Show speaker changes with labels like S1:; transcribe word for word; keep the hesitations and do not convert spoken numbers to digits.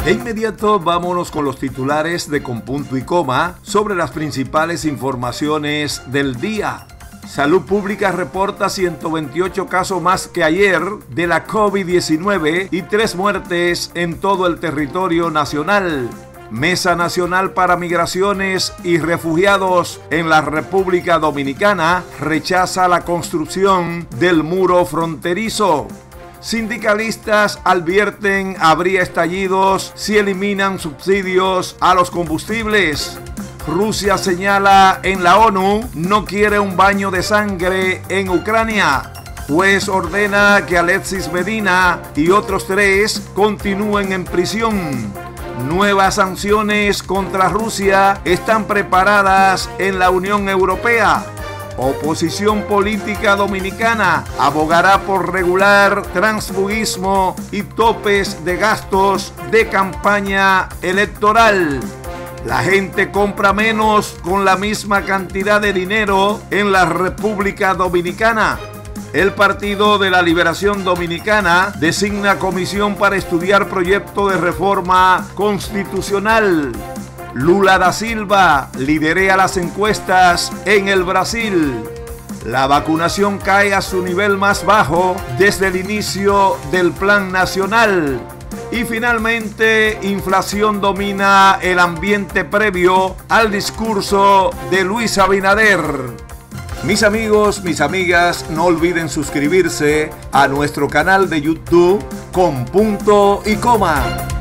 S1: De inmediato vámonos con los titulares de Con Punto y Coma sobre las principales informaciones del día. Salud Pública reporta ciento veintiocho casos más que ayer de la COVID diecinueve y tres muertes en todo el territorio nacional. Mesa Nacional para Migraciones y Refugiados en la República Dominicana rechaza la construcción del muro fronterizo. Sindicalistas advierten habría estallidos si eliminan subsidios a los combustibles. Rusia señala en la ONU no quiere un baño de sangre en Ucrania. Juez ordena que Alexis Medina y otros tres continúen en prisión. Nuevas sanciones contra Rusia están preparadas en la Unión Europea. Oposición política dominicana abogará por regular transfugismo y topes de gastos de campaña electoral. La gente compra menos con la misma cantidad de dinero en la República Dominicana. El Partido de la Liberación Dominicana designa comisión para estudiar proyecto de reforma constitucional. Lula da Silva liderea las encuestas en el Brasil. La vacunación cae a su nivel más bajo desde el inicio del Plan Nacional. Y finalmente, inflación domina el ambiente previo al discurso de Luis Abinader. Mis amigos, mis amigas, no olviden suscribirse a nuestro canal de YouTube Con Punto y Coma.